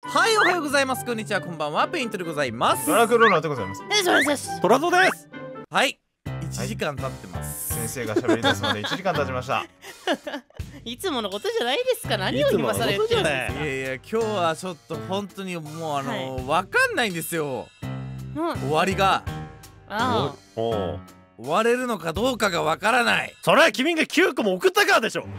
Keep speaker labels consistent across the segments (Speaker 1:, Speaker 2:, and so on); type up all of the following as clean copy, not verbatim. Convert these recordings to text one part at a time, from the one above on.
Speaker 1: はい、おはようございます。こんにちは、こんばんは。ペイントでございます。
Speaker 2: ドラクローナでございます。
Speaker 3: トラゾです。
Speaker 1: はい、1時間経ってます。
Speaker 2: 先生が喋り出すまで1時間経ちました。
Speaker 3: いつものことじゃないですか。何を今更言ってるんですか。
Speaker 1: いやいや、今日はちょっと本当にもうわかんないんですよ。終わりが終われるのかどうかがわからない。
Speaker 4: それは君が9個も送ったからでしょ。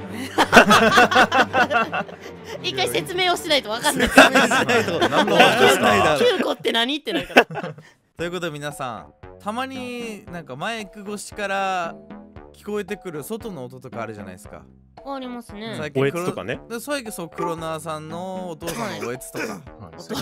Speaker 3: 一回説明をしないとわかんない。
Speaker 1: 何もわかんないだろ。
Speaker 3: 9個って何ってなるから。
Speaker 1: ということで皆さん、たまになんかマイク越しから聞こえてくる外の音とかあるじゃないですか。
Speaker 3: ありますね。
Speaker 4: おえつとかね。
Speaker 1: 最近そう黒縄さんのお父さんのおえつとか、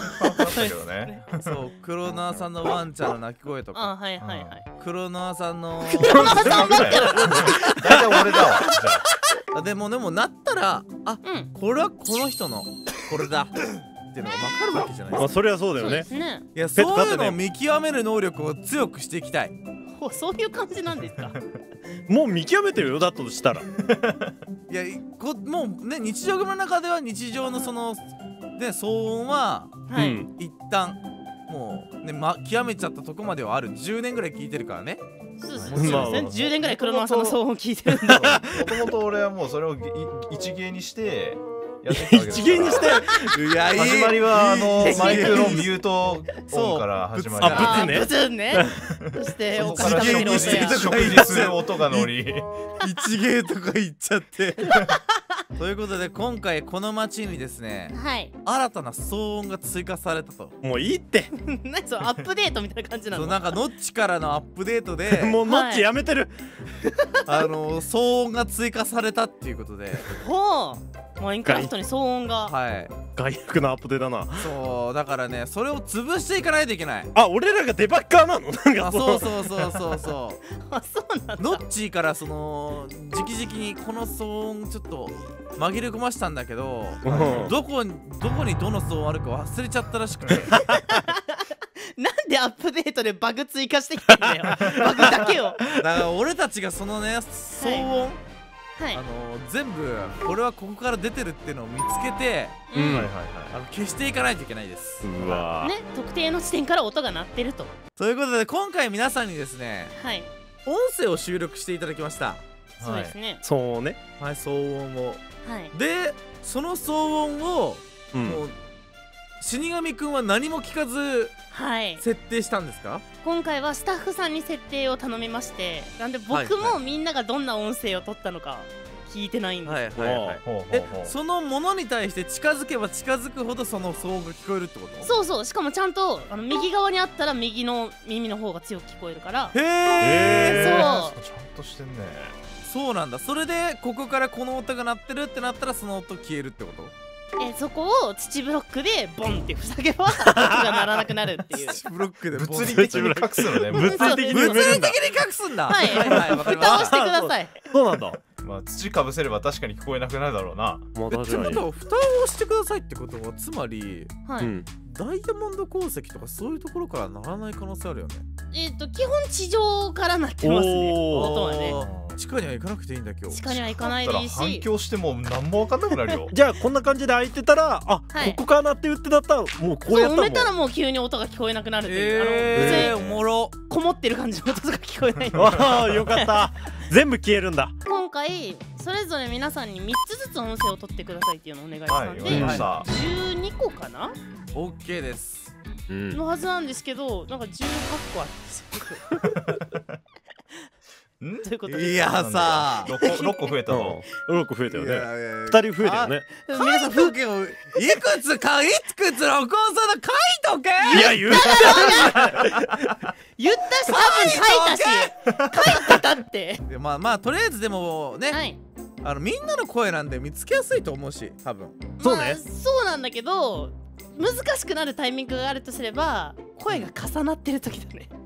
Speaker 1: そう黒縄さんのワンちゃんの鳴き声とか、
Speaker 3: はいはいはい。
Speaker 1: 黒縄さんの
Speaker 3: 黒縄さんだってる。
Speaker 2: 大体俺だわ。
Speaker 1: でもなったらこれはこの人のこれだっていうのが分かるわけじゃないですか。
Speaker 4: それはそうだよね。
Speaker 1: いや、そういうのを見極める能力を強くしていきたい。
Speaker 3: そういう感じなんですか。
Speaker 4: もう見極めてるよ、だとしたら。
Speaker 1: いや、もうね、日常の中では日常のそのね、騒音は一旦もうね、極めちゃったとこまではある。10年ぐらい聞いてるからね。
Speaker 3: そうですね。10年ぐらい黒縄さんの騒音聞いてるんだ。
Speaker 2: もともと俺はもうそれを一芸にしてやってきたわけですから。
Speaker 4: 一芸にして。
Speaker 2: 始まりはマイクのミュート音から始まり。
Speaker 3: ブツンね。そしてお菓子食べてる音や
Speaker 2: 食事する音が乗り。
Speaker 1: 一芸とか言っちゃって。ということで今回この街にですね、新たな騒音が追加されたと。
Speaker 4: もういいって。
Speaker 3: 何それ、アップデートみたいな感じなの。
Speaker 1: なんかノッチからのアップデートで
Speaker 4: もうノッチやめてる。
Speaker 1: 騒音が追加されたっていうことで、
Speaker 3: ほう、マインクラフトに騒音が。
Speaker 4: 外役のアップデートだな。
Speaker 1: そうだからね、それを潰していかないといけない。
Speaker 4: あ、俺らがデバッカーなの。なんか
Speaker 1: そう
Speaker 3: あ、そうなんだ。
Speaker 1: ノッチーからその直々にこの騒音ちょっと紛れ込ましたんだけど、どこにどの騒音あるか忘れちゃったらしくて。
Speaker 3: なんでアップデートでバグ追加してきてんだよ。バグだけを。
Speaker 1: だから俺たちがそのね、騒音全部これはここから出てるっていうのを見つけて消していかないといけないです。
Speaker 4: うわ
Speaker 3: ね、特定の地点から音が鳴ってると。
Speaker 1: ということで今回皆さんにですね、音声を収録していただきました。
Speaker 3: そうですね。
Speaker 4: そうね。
Speaker 1: はい、騒音を。でその騒音をもう死神くんは何も聞かず設定したんですか？
Speaker 3: 今回はスタッフさんに設定を頼みまして、なんで僕もみんながどんな音声を取ったのか聞いてないんです。
Speaker 1: そのものに対して近づけば近づくほどその騒音が聞こえるってこと？
Speaker 3: そうそう。しかもちゃんと右側にあったら右の耳の方が強く聞こえるから。
Speaker 1: へえ。
Speaker 2: そう。ちゃんとしてんね。
Speaker 1: そうなんだ。それでここからこの音が鳴ってるってなったらその音消えるってこと？
Speaker 3: そこを土ブロックでボンって塞げば音が鳴らなくなるっていう。
Speaker 1: 土ブロックで
Speaker 2: 物理的に隠すのね。
Speaker 4: 物理的に
Speaker 1: 隠すんだ。
Speaker 3: はい。蓋をしてください。
Speaker 4: そうなんだ。
Speaker 2: まあ土かぶせれば確かに聞こえなくなるだろうな。
Speaker 1: ってことは蓋をしてくださいってことはつまりダイヤモンド鉱石とかそういうところから鳴らない可能性あるよね。
Speaker 3: 基本地上から鳴ってますね。音はね。
Speaker 1: 地下には行かなくていいんだ今日。
Speaker 3: 地下には行かないでいいし。
Speaker 2: 反響しても何も分かんなくなるよ。
Speaker 4: じゃあこんな感じで開いてたら、ここかなって言ってだったらもうこうやったら
Speaker 3: 埋めたらもう急に音が聞こえなくなるという。
Speaker 1: おもろ。
Speaker 3: こもってる感じの音が聞こえない。
Speaker 4: ああ、よかった。全部消えるんだ。
Speaker 3: 今回それぞれ皆さんに3つずつ音声を取ってくださいっていうのをお願いしたんで、12個かな？
Speaker 1: OK です。
Speaker 3: のはずなんですけど、なんか18個あるんですよ。
Speaker 1: いやさ、
Speaker 2: 6個増えたの。
Speaker 4: 6個増えたよね。2人増えたよね。
Speaker 1: 皆さん風景をいくつ録音するの書いとけ。
Speaker 4: いや言った
Speaker 3: 言ったし、多分書いたし書いてたって。
Speaker 1: まあとりあえずでもね、みんなの声なんで見つけやすいと思うし、多分。
Speaker 4: そうね。
Speaker 3: そうなんだけど難しくなるタイミングがあるとすれば声が重なってる時だね。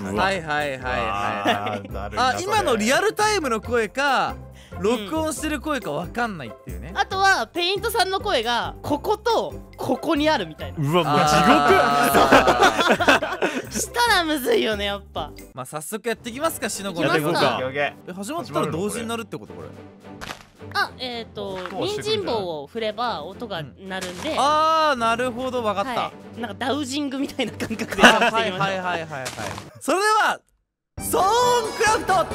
Speaker 1: 今のリアルタイムの声か録音してる声か分かんないっていうね。
Speaker 3: あとはペイントさんの声がこことここにあるみたいな。
Speaker 4: うわ、もう地獄。
Speaker 3: したらむずいよね、やっぱ。
Speaker 1: まあ早速やっていきますか。しのこ
Speaker 4: やっていこうか。
Speaker 1: 始まったら同時になるってことこれ。
Speaker 3: 人参棒を振れば音が鳴るんで。
Speaker 1: ああ、なるほど、わかった。
Speaker 3: なんかダウジングみたいな感覚でやってみましょう。
Speaker 1: はいはいはいはいはい。それではソーンクラフトスター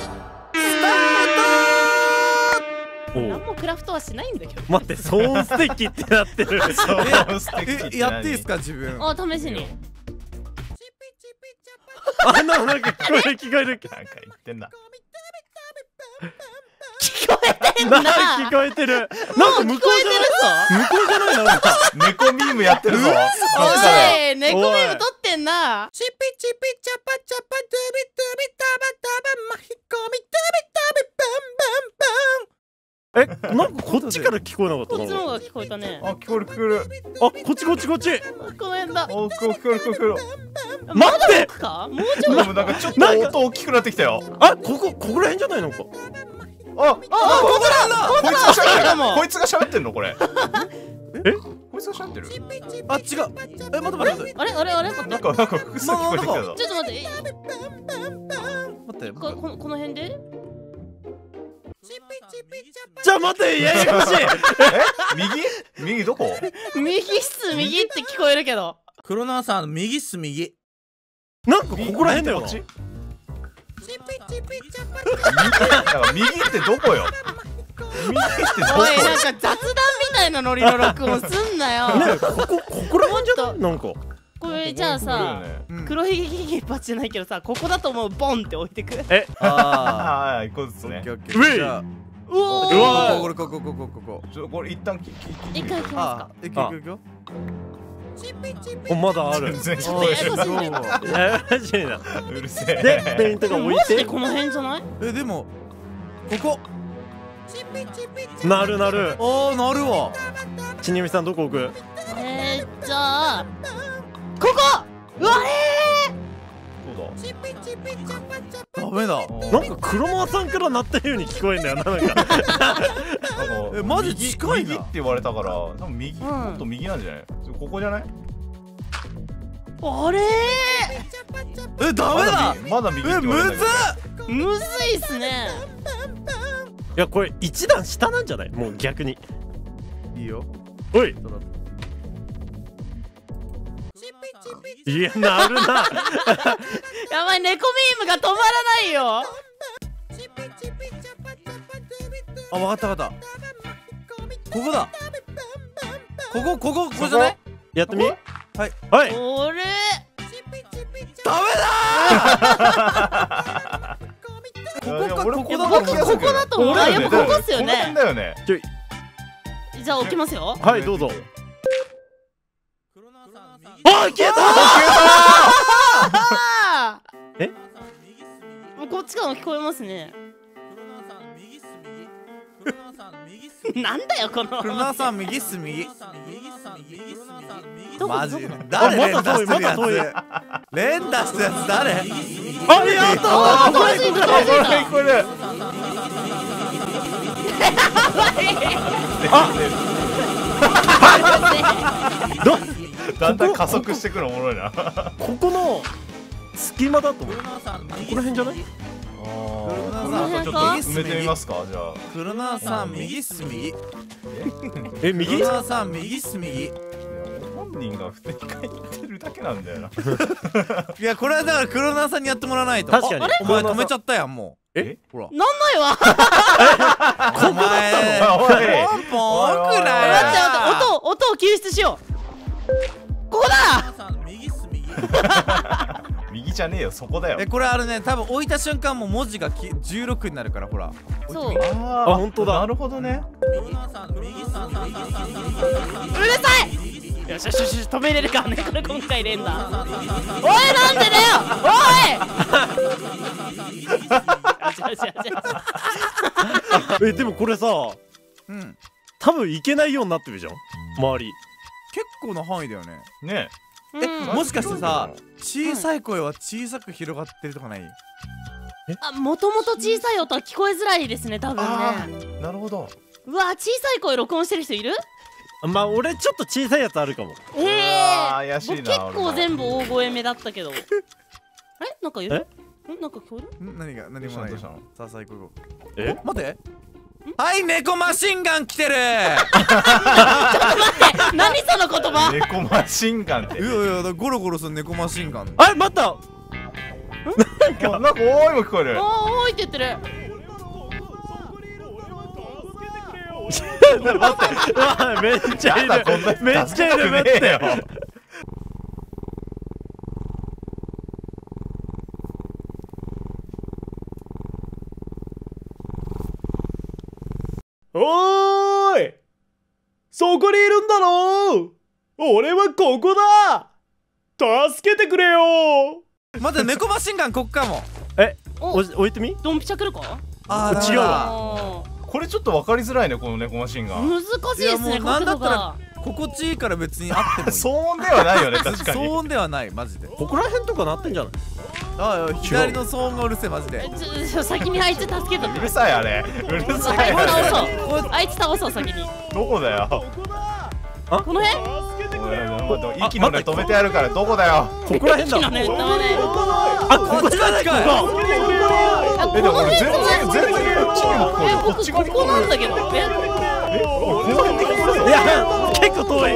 Speaker 1: ト。
Speaker 3: 何もクラフトはしないんだけど。
Speaker 4: 待って、ソーンステッキってなってる。
Speaker 2: ソーンステッキ
Speaker 1: やっていいですか自分。
Speaker 3: あ、試しに。
Speaker 4: なんか聞こえる聞こえる。
Speaker 2: なんか言ってんな。
Speaker 3: 聞こえてんな。
Speaker 4: 聞こえてる。なんか向こうじゃないの？
Speaker 2: 猫ミームやってるぞ。
Speaker 3: おい、猫ミーム撮ってんな。チピチピチャパチャパドゥビドゥビタバタバ巻き込みドゥビタビバンバンバン。
Speaker 4: なんかこっちから聞こえなかった。
Speaker 3: こっちの方が聞こえたね。
Speaker 2: あ、聞こえる聞こえる。
Speaker 4: あ、こっちこっちこっち。
Speaker 3: この辺だ。
Speaker 2: お、聞こえる聞こえる。
Speaker 4: 待って。
Speaker 3: もうちょい。
Speaker 2: でもなんかちょっと音大きくなってきたよ。
Speaker 4: あ、ここら辺じゃないのか。
Speaker 2: あ、
Speaker 3: ここだ。
Speaker 2: こいつが喋ってんのこれ。こいつが喋ってる。
Speaker 1: あ、違う。待って待って。
Speaker 3: あれ
Speaker 2: なんか複数聞こえてきたぞ。
Speaker 3: ちょっと待って。
Speaker 1: 待って。
Speaker 3: この辺で。
Speaker 4: じゃあ待って、ややこしい。
Speaker 2: 右どこ？
Speaker 3: 右っす、右って聞こえるけど。
Speaker 1: 黒縄さん、右っす右。
Speaker 4: なんかここら辺だよな。
Speaker 2: 右ってどこよ？右ってどこ？
Speaker 3: おい、なんか雑談みたいなノリの録音すんなよ。
Speaker 4: ね、ここら辺じゃない？なんか。
Speaker 3: これじゃあさ、黒ひげ一発じゃないけどさ、ここだと思うボンって置いてく。
Speaker 2: ああ、一個ずつね。
Speaker 1: うわ
Speaker 2: これ一旦
Speaker 3: 一回行きますか。
Speaker 1: 行くよ。
Speaker 4: まだある。
Speaker 2: 全然聞こえる。うるせえ。
Speaker 4: で、ペイントが置いて。
Speaker 3: この辺じゃない？
Speaker 1: でもここ。
Speaker 4: なる。
Speaker 1: ああ、なるわ。
Speaker 4: ちにみさんどこ置く？
Speaker 3: じゃあここ。うわ
Speaker 1: ダメだ。
Speaker 4: なんか黒間さんから鳴ったように聞こえんだよな。なんか
Speaker 1: マジ近いな。
Speaker 2: 右って言われたから、多分右、もっと右なんじゃない？ここじゃない？
Speaker 3: あれ
Speaker 1: ダメだ。
Speaker 2: まだ右って言われたけど。
Speaker 3: むずいっすね。
Speaker 4: いや、これ一段下なんじゃない？もう逆に。
Speaker 1: いいよ。
Speaker 4: おい。いや、なるな。
Speaker 3: やばい、猫ミームが止まらないよ。
Speaker 1: あ、わかったわかった。ここだ。ここじゃない？
Speaker 4: やってみ。はい。
Speaker 3: おれ。
Speaker 1: ダメだ。ここだと思う。やっぱここっすよね。じゃあ置きますよ。
Speaker 4: はい、どうぞ。あ、消えた。
Speaker 3: もうこっちからも聞こえますね。なんだよこの。
Speaker 1: 黒縄さん右っす右。マジ
Speaker 4: 誰？
Speaker 1: 連打してるやつ。連打したやつ誰？
Speaker 4: あ、やった。
Speaker 2: 聞こえる。だんだん加速してくるのおもろいな。
Speaker 4: ここの隙間だと思う。ここら辺じゃない？
Speaker 2: ちょっと埋めてみますか。じゃあ
Speaker 1: 黒縄さん右っす右。
Speaker 4: 右？
Speaker 1: 黒縄さん右っす右。
Speaker 2: 本人が普通に書いてるだけなんだよな。
Speaker 1: いや、これはだから黒縄さんにやってもらわないと。
Speaker 4: 確かに。
Speaker 1: お前止めちゃったやんもう。ほら。
Speaker 3: なんないわ。
Speaker 1: お前ポンポン奥だよ。
Speaker 3: 待って音を救出しよう。ここだ。
Speaker 2: 右じゃねえよ、そこだよ。
Speaker 1: これあるね、多分置いた瞬間もう文字が16になるから、ほら。
Speaker 3: そう。
Speaker 2: あ、本当だ。なるほどね。
Speaker 3: うるさい。よし止めれるからね、これ今回連打。おい、なんでだよ。
Speaker 4: おい。でもこれさ、多分いけないようになってるじゃん、周り。
Speaker 1: 結構な範囲だよね。
Speaker 2: ね
Speaker 1: もしかしてさ、小さい声は小さく広がってるとかない？
Speaker 3: もともと小さい音は聞こえづらいですね、多分ね。
Speaker 2: なるほど。
Speaker 3: うわ、小さい声録音してる人いる？
Speaker 4: まあ俺ちょっと小さいやつあるかも。
Speaker 2: 怪しいな。
Speaker 3: 結構全部大声目だったけど。なんかいる？なんか聞こえる？
Speaker 1: 何もないよ。さあ行こう。
Speaker 4: 待
Speaker 1: って。 はい猫マシンガン来てる。
Speaker 3: 何その言葉。
Speaker 2: 猫マシンガンって。
Speaker 1: いやいやゴロゴロする猫マシンガン。
Speaker 4: あ、待った。
Speaker 2: なんかおーいも聞こえる。
Speaker 3: おーいって言ってる。
Speaker 4: 待って、めっちゃいる。めっちゃいる。待ってよ。おーい、そこにいるんだろ。俺はここだ。助けてくれよ。
Speaker 1: 待って猫マシンガンこっかも。
Speaker 4: 置いてみ。
Speaker 3: ドンピシャ来るか。
Speaker 1: あー
Speaker 4: 違うわ。
Speaker 2: これちょっと分かりづらいね、この猫マシンガン。
Speaker 3: 難しいですね。
Speaker 1: なんだったら心地いいから別にあってもいい。
Speaker 2: 騒音ではないよね、確かに。
Speaker 1: 騒音ではないマジで。
Speaker 4: ここら辺とかなってんじゃない。
Speaker 1: ああ左の騒音がうるせえマジで。
Speaker 3: 先にあいつ助けとって。
Speaker 2: うるさいあれ。うるさいあれ。
Speaker 3: 倒そう。あいつ倒そう先に。
Speaker 2: どこだよ。
Speaker 3: この辺？
Speaker 2: 息の根止めてやるからどこだよ。
Speaker 4: ここら辺だ。
Speaker 3: 息の根止めて。
Speaker 4: あ、ここ近い。
Speaker 3: この辺じゃない？僕ここなんだけど。
Speaker 4: いや、結構遠い。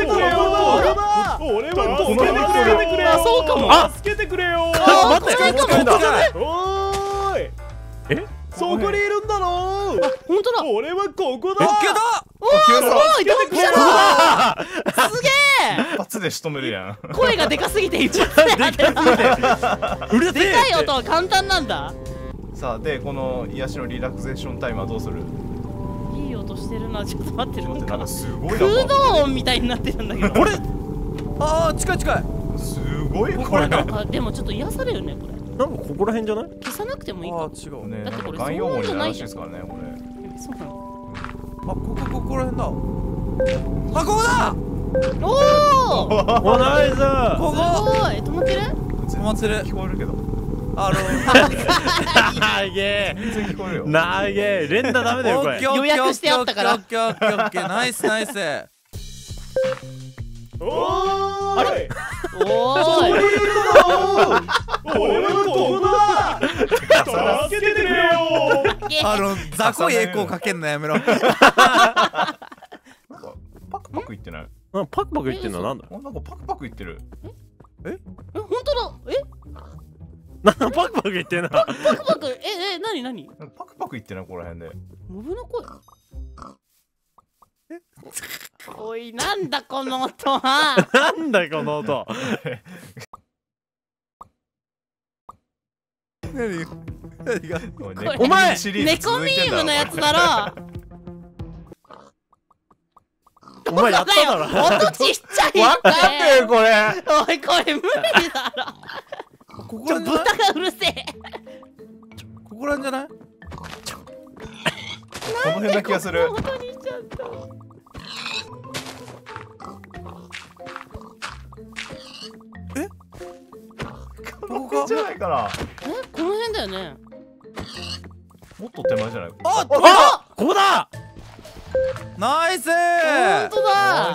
Speaker 2: 俺は助けてくれよ。
Speaker 3: あ、そうかも。
Speaker 2: 助けてくれよ。
Speaker 4: 待って、
Speaker 3: 近いかも。
Speaker 2: おーい。そこにいるんだろ。
Speaker 3: 本当だ。
Speaker 2: 俺はここだ。
Speaker 1: オッケーだ。
Speaker 3: おー、すごいドンピシャだ。すげえ。
Speaker 2: 一発で仕留めるやん。
Speaker 3: 声がでかすぎて一発で当てる。
Speaker 4: うるせえ。
Speaker 3: でかい音は簡単なんだ。
Speaker 2: さあでこの癒しのリラクゼーションタイムはどうする？
Speaker 3: いい音してるな。ちょっと待ってる。
Speaker 2: なんかすごいな。
Speaker 3: 空洞音みたいになってるんだけど。
Speaker 1: これああ近い近い。
Speaker 2: すごいこれ。
Speaker 3: あ、でもちょっと癒されるねこれ。
Speaker 4: なんかここら辺じゃない？
Speaker 3: 消さなくてもいいか。
Speaker 1: ああ違う
Speaker 2: ね、
Speaker 3: だってこれ
Speaker 2: ガン用語になるらしい
Speaker 3: そう
Speaker 2: ですからね、これ。
Speaker 3: そうなの。
Speaker 1: あここら辺だ。あここだ。
Speaker 3: おお。
Speaker 4: お、ナイス。
Speaker 1: ここ
Speaker 3: すごい。止まってる？
Speaker 1: 止まってる。
Speaker 2: 聞こえるけど。
Speaker 4: なげえ。
Speaker 2: 全然聞こえるよ。
Speaker 4: なげえ。連打ダメだよこれ。
Speaker 3: 予約してあったから。
Speaker 1: オッケーオッケーオッケーナイスナイス。
Speaker 2: おーい。
Speaker 3: おーい。
Speaker 2: 俺はここだ。助けてくれよ。
Speaker 1: 雑魚いエコーかけんのやめろ。
Speaker 2: パクパク言ってない。
Speaker 4: パクパク言ってんのなんだ。
Speaker 2: なんかパクパク言ってる。
Speaker 3: 本当だ。
Speaker 4: パクパク言ってんな。
Speaker 3: パクパク。何何？
Speaker 2: パクパク言ってないここら辺で。
Speaker 3: モブの声。おい、なんだこの音は。
Speaker 4: なんだこの音。
Speaker 1: 何が
Speaker 4: お前
Speaker 3: 猫ミームのやつだろ。
Speaker 4: お前やっただろ。
Speaker 3: 音ちっちゃい。
Speaker 2: わかってるこれ。
Speaker 3: おい、これ無理だろ。
Speaker 1: ここら
Speaker 3: 豚がうるせえ。
Speaker 1: ここらんじゃない？
Speaker 2: この辺な気がする。
Speaker 3: 音にしちゃった。
Speaker 2: ここじゃないかな。
Speaker 3: この辺だよね。
Speaker 2: もっと手前じゃない。
Speaker 1: あ
Speaker 4: ここだ。
Speaker 1: ナイス
Speaker 3: 本当だ。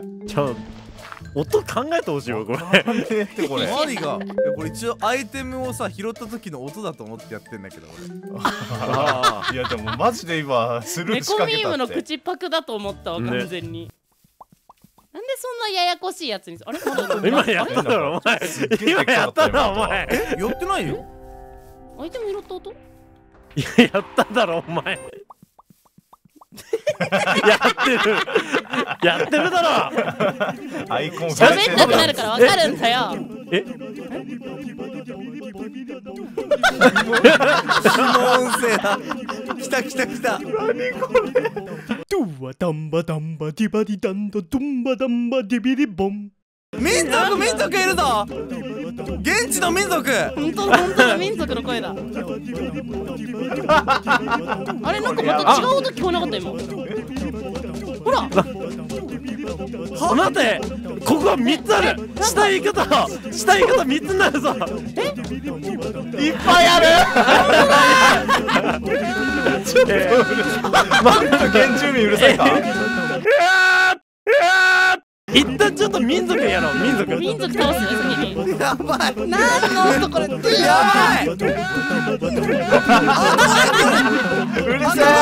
Speaker 4: 音考えてほしいよこれ。
Speaker 1: 何が？これ一応アイテムをさ拾った時の音だと思ってやってんだけど
Speaker 2: 俺。いやでもマジで今スルー仕
Speaker 3: 猫
Speaker 2: 掛けたって。
Speaker 3: ミームの口パクだと思ったわ完全に。なんでそんなややこしいやつに。あれ？
Speaker 4: 今やっただろお前。今やっただろお前。
Speaker 1: やってないよ。
Speaker 3: アイテム拾った音？
Speaker 4: やっただろお前。やってるだろ。
Speaker 2: アイコン
Speaker 3: 喋んなくなるから分かるんだよ。
Speaker 1: その音声だ。来た来た来た。
Speaker 4: ドゥワダンバダンバディバディダンドドンバダンバディビリボン。
Speaker 1: 民族いるぞ。現地の民族。
Speaker 3: 本当だ民族の声だ。あれなんかまた違う音聞こえなかった今。ほら。
Speaker 4: 待ってここは3つある。下言い方3つになるぞ。
Speaker 2: いっぱいある。ちょっと原住民うるさいか。
Speaker 4: 一旦ちょっと民族やろう。民族
Speaker 3: 倒すよ先に。
Speaker 1: やばい。
Speaker 3: 何の音これ。
Speaker 1: やばい。
Speaker 2: うるせえ。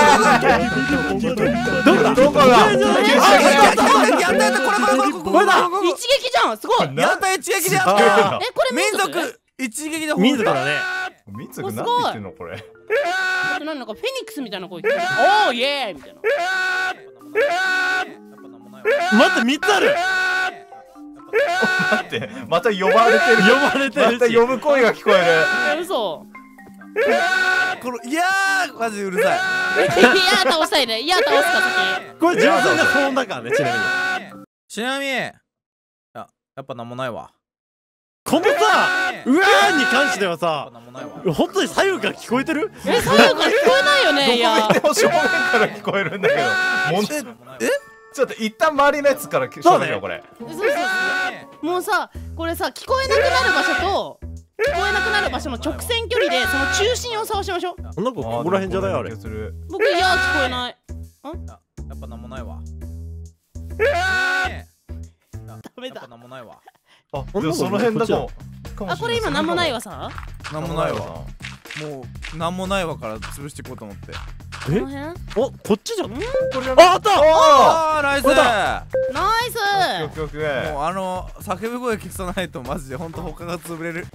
Speaker 2: どこだ。
Speaker 1: やったこれだ。
Speaker 3: 一撃じゃん。すごい。
Speaker 1: やった一撃でやった。
Speaker 3: これ
Speaker 1: 民族一撃で
Speaker 4: 民族だね。
Speaker 2: 民族なんて言ってんのこれ。
Speaker 3: なんかフェニックスみたいな声。おーイエーイみたいな。
Speaker 4: 待って3つある。
Speaker 2: 待ってまた呼ばれてる。また呼ぶ声が聞こえる。
Speaker 3: 嘘。
Speaker 1: これいやーマジうるさい。
Speaker 3: いや倒したいね。いや倒すか先。
Speaker 4: これ純粋な騒音だからね。
Speaker 1: ちなみにやっぱなんもないわ。
Speaker 4: このさうわーに関してはさ本当に左右から聞こえてる？
Speaker 3: 左右から聞こえないよね。いや
Speaker 2: どこ見ても正面から聞こえるんだけど。ちょっと一旦周りのやつから聞こえるよこれ。
Speaker 3: そうもうさこれさ聞こえなくなる場所と聞こえなくなる場所の直線距離でその中心を探しましょう。
Speaker 4: なんかここら辺じゃないあれ。
Speaker 3: 僕いや聞こえない。
Speaker 1: やっぱなんもないわ。
Speaker 3: ダメだ。
Speaker 1: なんもないわ。
Speaker 2: あ、でもその辺だと。
Speaker 3: あ、これ今なんもないわさ。
Speaker 1: なんもないわ。もうなんもないわから潰していこうと思って。
Speaker 3: この辺？
Speaker 4: お、こっちじゃん。
Speaker 2: あ
Speaker 4: った。
Speaker 1: ああ、ナイス。
Speaker 3: ナイス。
Speaker 1: もう叫び声消さないとマジで本当他が潰れる。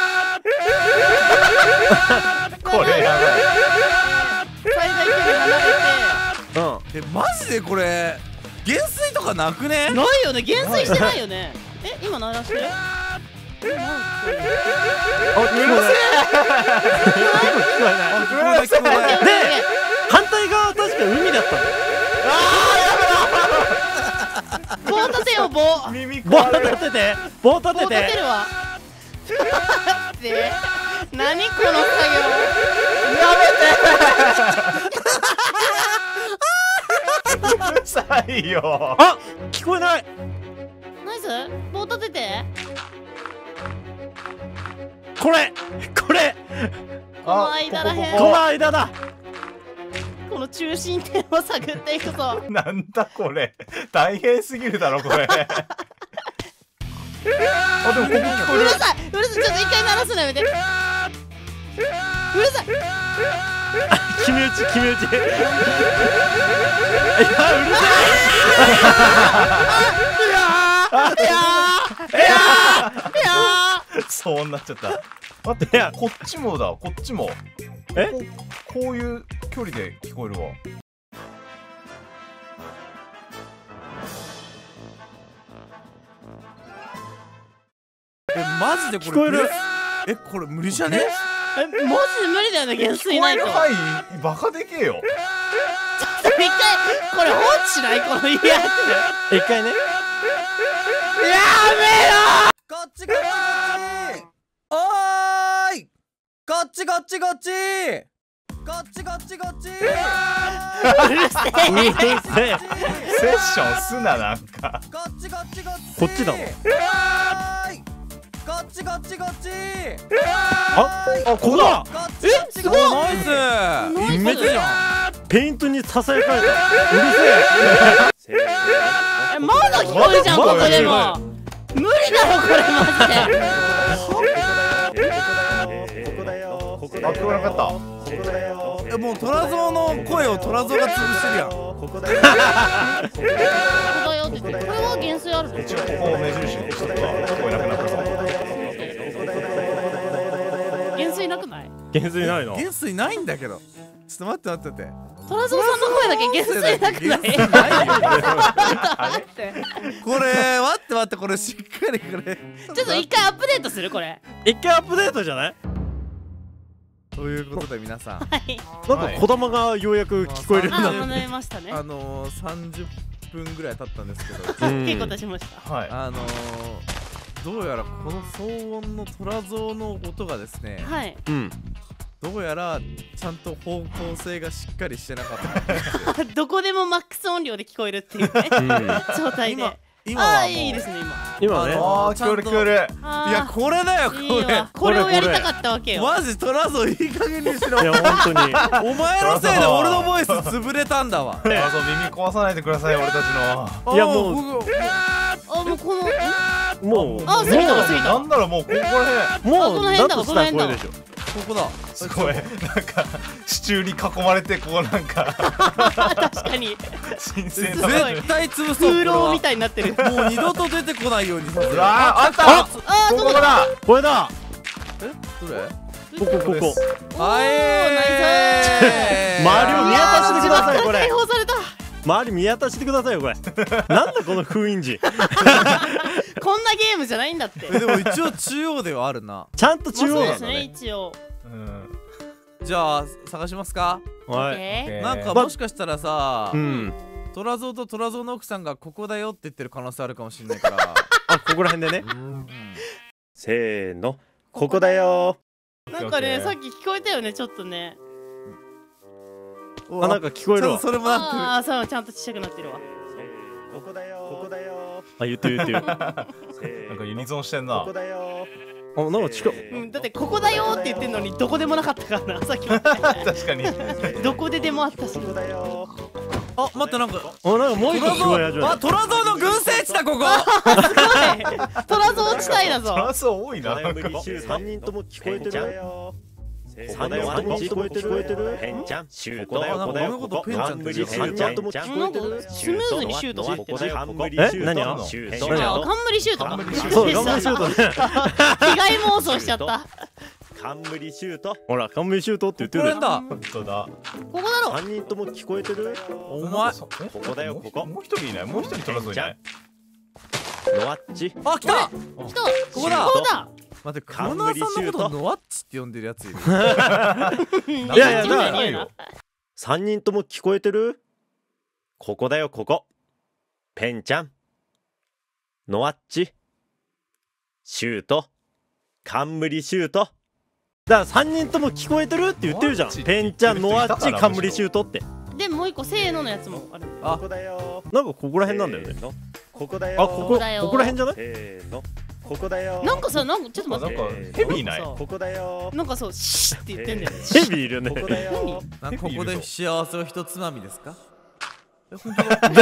Speaker 2: これやばい。
Speaker 3: 最大距離離れて。
Speaker 1: マジでこれ減衰とかなくね？
Speaker 3: ないよね。減衰してないよね。今鳴らしてる？
Speaker 4: 反対側は確か海だったんだ。
Speaker 3: 棒立てよ棒。
Speaker 4: 棒立てて。棒立てて。
Speaker 3: るわ。何この作業。
Speaker 2: やめて。うるさいよ。
Speaker 4: あ、聞こえない。
Speaker 3: ナイス。棒立てて。
Speaker 4: これ。
Speaker 3: この間らへん。
Speaker 4: この間だ。
Speaker 3: この中心点を探っていくぞ。
Speaker 2: なんだこれ。大変すぎるだろこれ。あ、でもここ聞こえる。
Speaker 3: うるさい。ちょっと一回鳴らすのやめて。うるさい。
Speaker 4: 決め打ち。いや、うる
Speaker 3: さい。
Speaker 2: そうなっちゃった。待って、こっちもだ、こっちも。こういう距離で聞こえるわ。
Speaker 1: マジでこれ
Speaker 4: 聞こえる。
Speaker 1: これ無理じゃね？
Speaker 3: マジで無理だよね。減衰ないと。
Speaker 2: 聞こえる範囲バカでけえよ。
Speaker 3: 一回これ放置しない？このいやつ。
Speaker 4: 一回ね。
Speaker 3: やめろ。
Speaker 1: こっちおーい、こっち
Speaker 3: うるせえ。
Speaker 4: うるせえ。
Speaker 2: セッションすななんか。
Speaker 1: こっち
Speaker 4: こっちだもん。
Speaker 1: こっち
Speaker 4: あ、ここだ。
Speaker 3: すごい。
Speaker 1: ナイス。
Speaker 4: めっちゃペイントにささやかれた。うるせえ。
Speaker 3: まだ聞こえるじゃんここでも。無理だろこれマジで。
Speaker 2: あ、聞こえなかった。
Speaker 1: もうトラゾーの声をトラゾーが潰してるやん。
Speaker 3: ここだよって言って。これは減衰あるの？
Speaker 2: 一応ここ目印にちょっと聞こえなくなったぞ。
Speaker 3: 減衰なくない？
Speaker 4: 減衰ないの？
Speaker 1: 減衰ないんだけど。ちょっと待って。
Speaker 3: トラゾーさんの声だけ減衰なくない？
Speaker 1: これ待ってこれしっかりこれ。
Speaker 3: ちょっと一回アップデートするこれ。
Speaker 4: 一回アップデートじゃない？
Speaker 1: ということで皆さん、
Speaker 3: はい。
Speaker 4: なんか小玉がようやく聞こえるようになって。
Speaker 3: 学びましたね。
Speaker 1: 30分ぐらい経ったんですけど、
Speaker 3: 結構経ちました。
Speaker 2: はい。
Speaker 1: どうやらこの騒音のトラゾーの音がですね、
Speaker 3: はい。
Speaker 1: どうやらちゃんと方向性がしっかりしてなかった。
Speaker 3: どこでもマックス音量で聞こえるっていうね状態で。
Speaker 1: 今はもう
Speaker 3: いいですね
Speaker 4: 今ね。
Speaker 2: ああ、聞こえる聞こえる。
Speaker 1: いやこれだよこ
Speaker 3: いいわ
Speaker 1: れ。
Speaker 3: これをやりたかったわけよ。
Speaker 1: マジトラゾーいい加減にしろ。
Speaker 4: いや本当に。
Speaker 1: お前のせいで俺のボイス潰れたんだわ。
Speaker 2: あ、そう耳壊さないでください俺たちの。
Speaker 4: いやもう
Speaker 1: 僕
Speaker 3: もうこの
Speaker 4: もう
Speaker 3: あ過ぎたわ過ぎた
Speaker 2: なんならもうここら
Speaker 4: もう
Speaker 3: この辺だわ
Speaker 4: だとしたらこれでしょ。
Speaker 1: ここだ。
Speaker 2: 辺すごいなんか支柱に囲まれてこうなんか
Speaker 3: 確かに
Speaker 2: 新鮮な
Speaker 1: 絶対潰そう。
Speaker 3: 空洞み
Speaker 1: た
Speaker 3: たいになってる。
Speaker 1: い。もう二度と出てこないようにさせる。
Speaker 2: あった
Speaker 3: あ
Speaker 2: ここだ
Speaker 4: これだ。
Speaker 1: どれ？
Speaker 4: ここここ。
Speaker 1: はい。
Speaker 4: 周りを見渡してくださいこれ
Speaker 3: 解。放された。
Speaker 4: 周り見渡してくださいよこれ。なんだこの封印陣。
Speaker 3: こんなゲームじゃないんだって。
Speaker 1: でも一応中央ではあるな。
Speaker 4: ちゃんと中
Speaker 3: そう
Speaker 4: 央なんだ
Speaker 3: ですね
Speaker 4: ね。
Speaker 3: 一応。
Speaker 2: うん
Speaker 1: じゃあ探しますか。
Speaker 4: はい。
Speaker 1: なんかもしかしたらさ
Speaker 4: う、ん。
Speaker 1: トラゾウとトラゾウの奥さんがここだよって言ってる可能性あるかもしれないから。
Speaker 4: あ、ここら辺でね。せーの。ここだよ。
Speaker 3: なんかねさっき聞こえたよねちょっとね。
Speaker 4: あ、なんか聞こえるわ。
Speaker 1: それもなってる。
Speaker 3: ああそうちゃんとちっちゃくなってるわ。
Speaker 4: ここだよ。ここだよ。あ、言ってる言ってる。
Speaker 2: なんかユニゾンしてんな
Speaker 4: だよ。あ、なんか近っ。
Speaker 3: うんだってここだよって言ってんのにどこでもなかったからなさっきまで。
Speaker 2: 確かに
Speaker 3: どこででもあったし。
Speaker 4: だよ。
Speaker 1: あ、待ってなんか。
Speaker 4: あ、なんかもう一個聞こえ始め
Speaker 1: あ、
Speaker 4: た。
Speaker 1: トラゾウの群生地だここ。
Speaker 3: トラゾウ地帯だぞ。
Speaker 2: トラス多いななんか
Speaker 4: 3人とも聞こえてるよ。3人とも聞こえてる。ペンちゃん、シュートだよ。ここだよ。ここ。3人とも聞こえてる。
Speaker 3: スムーズにシュートしてる。
Speaker 4: え、何や？
Speaker 2: シュ
Speaker 3: あ冠シュートか。
Speaker 4: そう、ガンバリシュートね。
Speaker 3: 被害妄想しちゃった。
Speaker 4: 冠シュート。ほら、冠シュートって言ってる。
Speaker 1: これだ。
Speaker 2: 本当だ
Speaker 3: ここだろ。
Speaker 4: 3人とも聞こえてる。
Speaker 1: お前。
Speaker 2: ここだよここもう一人いないもう一人トラスいない
Speaker 4: ノアッチ。
Speaker 1: あ、来た。
Speaker 3: 来た。
Speaker 1: ここだ。
Speaker 3: ここだ。
Speaker 1: 待って、黒縄さんのことノワッチって呼んでるやついる。
Speaker 4: いやいや、だから
Speaker 2: ないよ
Speaker 4: 3人とも聞こえてる。ここだよ、ここ。ペンちゃん、ノアッチ、シュート、冠シュート。だから3人とも聞こえてるって言ってるじゃん。ペンちゃん、ノアッチ、冠シュートって。
Speaker 3: でもう一個せーののやつもある。
Speaker 1: あ、
Speaker 4: ここだよ。なんかここら辺なんだよね。ここだよ。あ、ここら辺じゃない？せーの。ここだよ。
Speaker 3: なんかさ、なんかちょっと待って。
Speaker 2: なんかヘビいない
Speaker 3: こ
Speaker 4: こだよ。
Speaker 3: なんかそう、シーって言ってんだよね。
Speaker 4: ヘビいるね。
Speaker 3: 何？
Speaker 1: なんかここで幸せを一つまみですか？
Speaker 2: ちょっ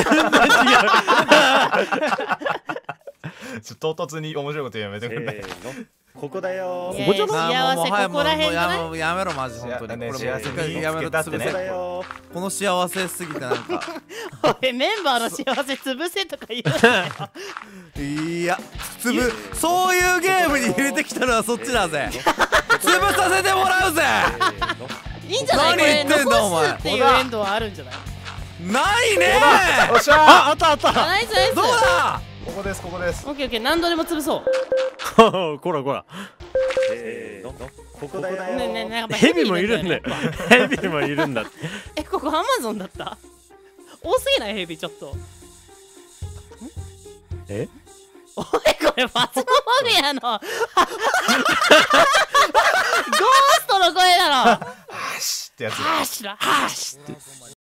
Speaker 2: と唐突に面白いことやめてくれない
Speaker 4: ここだよ。
Speaker 3: ここじゃない？幸せここら辺じゃない？
Speaker 1: やめろマジ本当に。これもう
Speaker 2: 幸せに
Speaker 1: やめろ潰せ。この幸せすぎてなんか。
Speaker 3: おいメンバーの幸せ潰せとか言うなよ。
Speaker 1: いや、そういうゲームに入れてきたのはそっちだぜ。潰させてもらうぜ。
Speaker 3: いいんじゃない？これ
Speaker 1: 何言ってんだお前
Speaker 3: 残すっていうエンドはあるんじゃない？
Speaker 1: ないね
Speaker 2: よっしゃ
Speaker 4: あ、あったあった。
Speaker 3: ナイスナイス。
Speaker 1: どうだ。
Speaker 2: ここですここです
Speaker 3: オッケーオッケー、何度でも潰そう。
Speaker 4: こらこら。ここだよ。
Speaker 3: ねえねえねえ、
Speaker 4: ヘビもいるんだよ。ヘビもいるんだって。
Speaker 3: え、ここアマゾンだった？多すぎないヘビちょっと。
Speaker 4: え？
Speaker 3: おいこれファスモフォビアのゴーストの声だろ。
Speaker 2: ハッシュってやつだ
Speaker 3: ハッシュだハッシュって。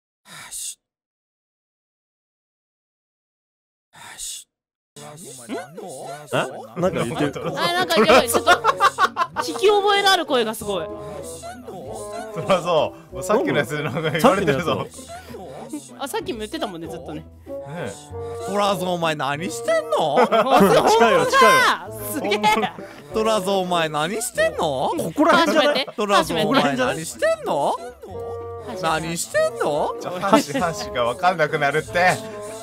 Speaker 4: なんか言ってる。
Speaker 3: あ、なんかやばい、ちょっと聞き覚えのある声がすごい。
Speaker 2: そりゃそうさっきのやつでなんか言われてるぞ
Speaker 3: あ、さっきも言ってたもんね、ずっとね。
Speaker 1: トラゾお前何してんの？
Speaker 4: 近いよ近いよ。
Speaker 3: すげえ。
Speaker 1: トラゾお前何してんの？
Speaker 4: ここら辺じゃない？
Speaker 1: トラゾお前何してんの？何してんの？
Speaker 2: ハッシュが分かんなくなるって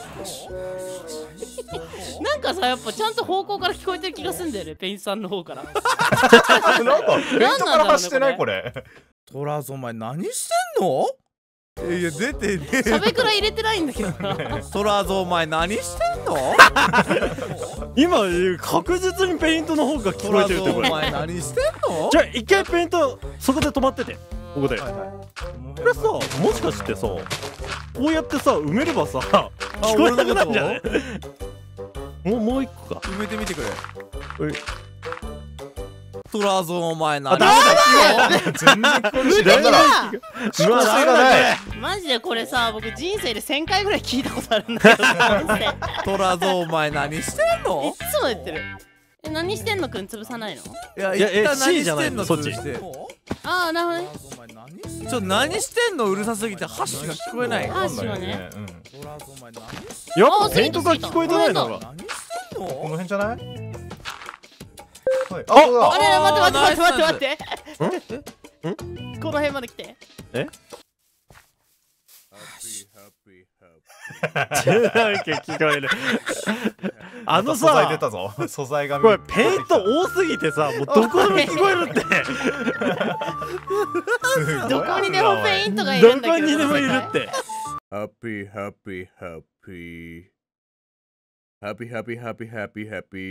Speaker 3: なんかさ、やっぱちゃんと方向から聞こえてる気がすんだよね、ペインさんの方から。
Speaker 2: なんかレントから走ってないこれ
Speaker 1: トラゾお前何してんの？いや出てねえ。
Speaker 3: しゃべくら入れてないんだけどな。
Speaker 1: トラゾお前何してんの？
Speaker 4: 今確実にペイントの方が聞こえてるってこれ。
Speaker 1: お前何してんの？
Speaker 4: じゃあ一回ペイントそこで止まってて。ここで。これさ、もしかしてさ、こうやってさ埋めればさ聞こえなくなるんじゃない？もう一個か。
Speaker 1: 埋めてみてくれ。
Speaker 4: おい
Speaker 1: トラゾお前何？
Speaker 2: 全然聞こえるしなんなら
Speaker 4: うわ
Speaker 2: 性がない
Speaker 3: マジでこれさ、僕人生で1000回ぐらい聞いたことあるんだけど、マジで
Speaker 1: トラゾお前何してんの？
Speaker 3: いつも言ってる。え、何してんのくん潰さないの？
Speaker 1: いや
Speaker 4: いや
Speaker 1: 一旦何
Speaker 4: C じゃない
Speaker 1: してんの？
Speaker 4: そっち
Speaker 1: 潰して
Speaker 3: ああ、なるほどね。
Speaker 1: ちょ何してんの？うるさすぎてハッシュが聞こえない。
Speaker 3: ハッシュはね。
Speaker 1: トラゾお前何して
Speaker 4: やっぱペイントが聞こえてないのが。
Speaker 1: 何してん
Speaker 2: この
Speaker 1: の？
Speaker 2: 辺じゃない？はい。あ、
Speaker 3: あれ待って。この辺まで来て。
Speaker 4: なんか聞こえる。あの
Speaker 2: 素材
Speaker 4: さ、
Speaker 2: 出たぞ。素材が
Speaker 4: これペイント多すぎてさ、もうどこでも聞こえるって。
Speaker 3: どこにでもペイントがいるんだけど。
Speaker 4: どこにでもいるって。
Speaker 1: ハッピーハッピーハッピーハッピーハッピーハッピーハッピーハッピ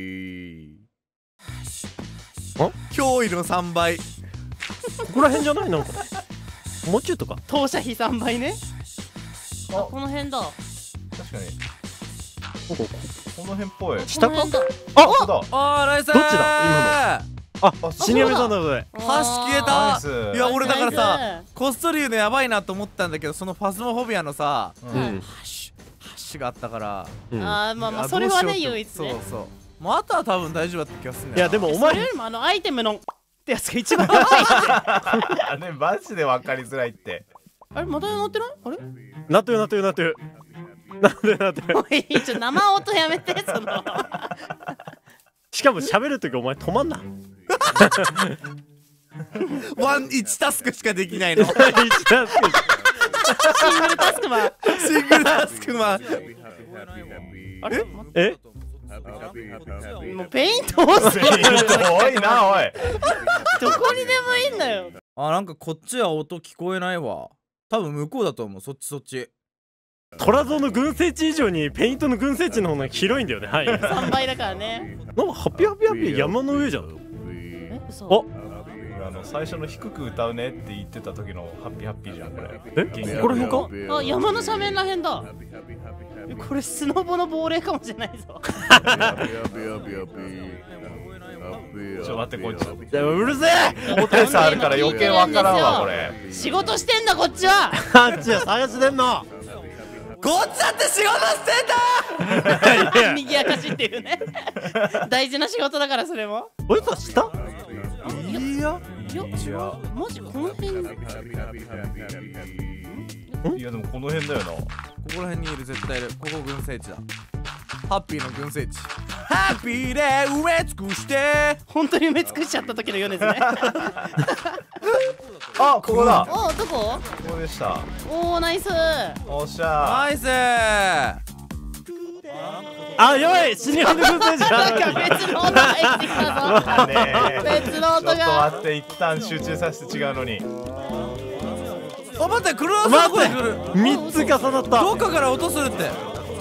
Speaker 1: ー。驚異の3倍。
Speaker 4: ここら辺じゃない？なんかもうちょいとか。
Speaker 3: 投射費3倍ね。あ、この辺だ。
Speaker 2: 確かに。この辺っぽい。
Speaker 4: 下か？
Speaker 2: あ、だ。
Speaker 1: ナイス。
Speaker 4: どっちだ今の？あ、死神さんだこれ。
Speaker 1: 橋消えた。いや俺だからさ、こっそり言うのやばいなと思ったんだけど、そのファスモフォビアのさ、橋があったから。
Speaker 3: あ、まあそれはね唯一ね。
Speaker 1: そうそう。もうあとは多分大丈夫だった気がするんだ
Speaker 4: よ。いやでもお前
Speaker 3: それよりもアイテムのってやつが一番やばいって。
Speaker 2: ね、マジで分かりづらいって。
Speaker 3: あれまだ鳴ってない？あれ？
Speaker 4: なってる。
Speaker 3: おい、生音やめてその。
Speaker 4: しかも喋るときお前止まんな。
Speaker 1: 1タスクしかできないの。
Speaker 3: シングルタスクマン。
Speaker 1: シングルタスクマン。
Speaker 4: え？
Speaker 3: もうペイント多すぎる。
Speaker 2: 多いなおい。
Speaker 3: どこにでもいいんだよ。
Speaker 1: あ、なんかこっちは音聞こえないわ。多分向こうだと思う。そっち。
Speaker 4: トラゾの群生地以上にペイントの群生地の方が広いんだよね。はい。
Speaker 3: 3倍だからね。
Speaker 4: なんかハッピー山の上じゃん。
Speaker 3: 嘘。
Speaker 2: 最初の低く歌うねって言ってた時のハッピーじゃんこれ。
Speaker 4: ここら辺か？
Speaker 3: あ、山の斜面らへんだ。これスノボの亡霊かもしれないぞ。
Speaker 2: ちょっと待って、こいつ
Speaker 4: うるせえ。
Speaker 2: 高低差あるから余計わからんわこれ。
Speaker 3: 仕事してんだこっちは。
Speaker 4: あっちは探してんの。
Speaker 1: こっちだって仕事してんだ。
Speaker 3: 右明かしっていうね。大事な仕事だからそれも。
Speaker 4: こいつは下？
Speaker 1: いや
Speaker 3: マジこの辺に。
Speaker 2: いやでもこの辺だよな。
Speaker 1: ここら辺にいる、絶対いる。ここ群生地だ。ハッピーの群生地。ハッピーで埋め尽くして。
Speaker 3: 本当に埋め尽くしちゃった時のようですね。
Speaker 2: あ、ここだ。
Speaker 3: お、どこ？
Speaker 2: ここでした。
Speaker 3: おー、ナイス。
Speaker 2: おっしゃ
Speaker 1: ナイス。
Speaker 4: あ、やばい、死神の群生地だ。
Speaker 3: 別の音が入ってきたぞ。別の音が。
Speaker 2: ちょっと待って、一旦集中させて違うのに。
Speaker 1: あ、待って、クルーザー声来る。
Speaker 4: 3つ重なった。
Speaker 1: どっかから音するって。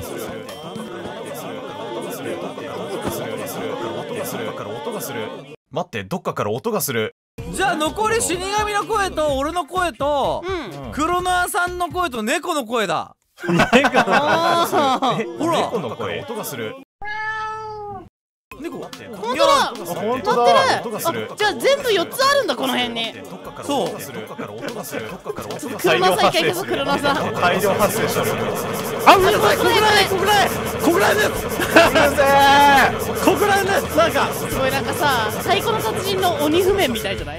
Speaker 2: 音がする。待って、どっかから音がする。
Speaker 1: じゃあ残り死神の声と俺の声と、クロナーさんの声と猫の声だ。
Speaker 4: 猫の
Speaker 1: 声。ほら、
Speaker 2: 猫の声、音がする。
Speaker 1: 猫。
Speaker 3: 本当だ。
Speaker 2: 本当だ。音がする。
Speaker 3: じゃあ全部4つあるんだこの辺に。
Speaker 1: そう。
Speaker 2: どっから音がする。
Speaker 3: クロナーさん一回行くぞ、クロナーさん。
Speaker 2: 大量発生したる。
Speaker 4: あ、うるさい、ここら辺です。なんか
Speaker 3: すごいなんかさ、太鼓の達人の鬼譜面みたいじゃない？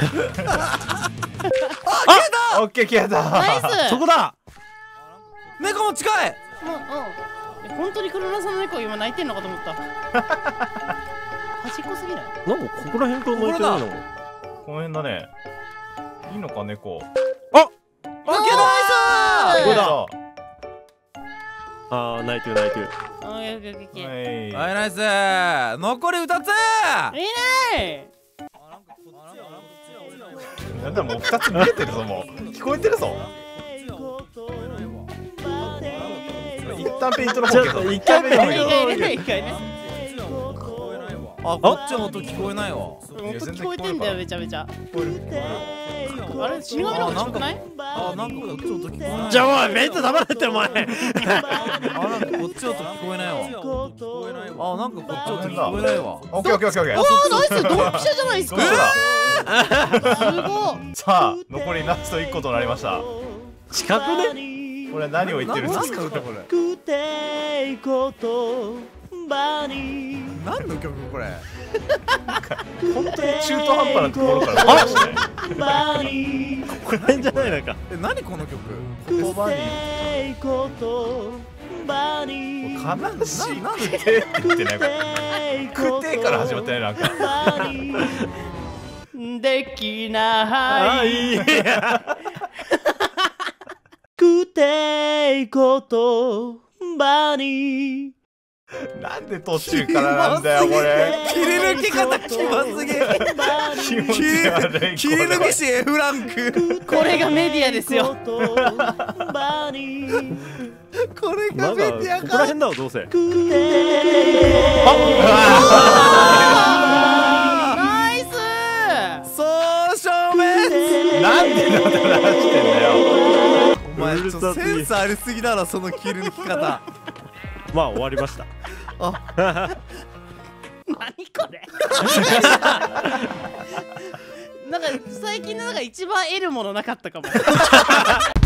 Speaker 2: オッケー、消えた。
Speaker 3: ナイス。
Speaker 4: そこだ。
Speaker 1: 猫も近い。
Speaker 3: 本当にクロナさんの猫今泣いてんのかと思った。端っこすぎない？
Speaker 4: なんかここら辺と泣いてないの？
Speaker 2: この辺だね。いいのか猫。
Speaker 1: あ、けど
Speaker 3: ナイス。
Speaker 4: これだ。あー、泣いてる。
Speaker 1: はい、ナイス。残り2つ。
Speaker 3: いいね。
Speaker 2: なんだもう2つ見えてるぞ、もう聞こえてるぞ。一旦ペイントの方けど、
Speaker 4: 一回目
Speaker 3: 一回ね。
Speaker 1: あ、こっちの音聞こえないわ。
Speaker 3: 音聞こえてんだよ、めちゃめちゃ。あれ、死神の方が近くない？
Speaker 1: あ、なんかこっち音聞こえない。
Speaker 4: じゃあおい、めっちゃ黙れってお前。
Speaker 1: あ、なんかこっち音聞こえないわ。あ、なんかこっち音聞こえないわ。
Speaker 2: オッケー。
Speaker 3: おー、ナイス。ドンピシャじゃないですか。すごい。
Speaker 2: さあ、残りラスト1個となりました。
Speaker 4: 近くね。
Speaker 2: これ何を言ってるんですか？
Speaker 1: これ。何の曲これ？
Speaker 2: 本当に中途半端なところから来ましたね。
Speaker 4: これじゃないのか。
Speaker 1: 何この曲？
Speaker 2: 言葉に悲しいくてって言ってないこれくてから始まってないなんか
Speaker 3: できないくていことばに
Speaker 2: なんで途中からなんだよこれ
Speaker 1: 切り抜け方キモすぎ
Speaker 2: 気持ち悪い
Speaker 1: 切り抜けし F ランク
Speaker 3: これがメディアですよ
Speaker 1: これがメディア
Speaker 4: ここら辺だろどうせ。
Speaker 3: ナイス
Speaker 1: 総正面
Speaker 2: なんでなだらしてんだよ
Speaker 1: お前ちょっとセンスありすぎだろその切り抜き方
Speaker 4: まあ終わりました。
Speaker 3: 何これなんか最近のなんか一番得るものなかったかも